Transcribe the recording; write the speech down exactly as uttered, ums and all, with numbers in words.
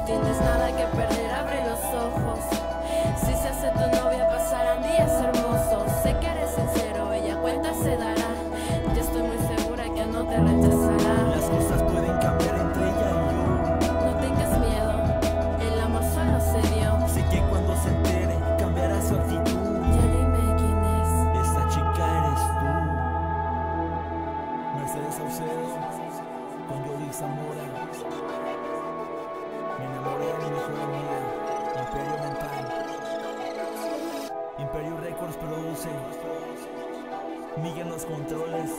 tienes nada que perder, abre los ojos. Si se hace tu novia pasarán días hermosos. Sé que eres sincero, ella cuenta se dará. Yo estoy muy segura que no te rechazará. Las cosas pueden cambiar entre ella y yo. No tengas miedo, el amor solo se dio. Sé que cuando se entere cambiará su actitud. Ya dime quién es. Esa chica eres tú. Mercedes Saucedo con Yodix Zamora. Me enamoré de mi mejor amiga, Imperio Mental. Imperio Records produce. Miguel en los controles.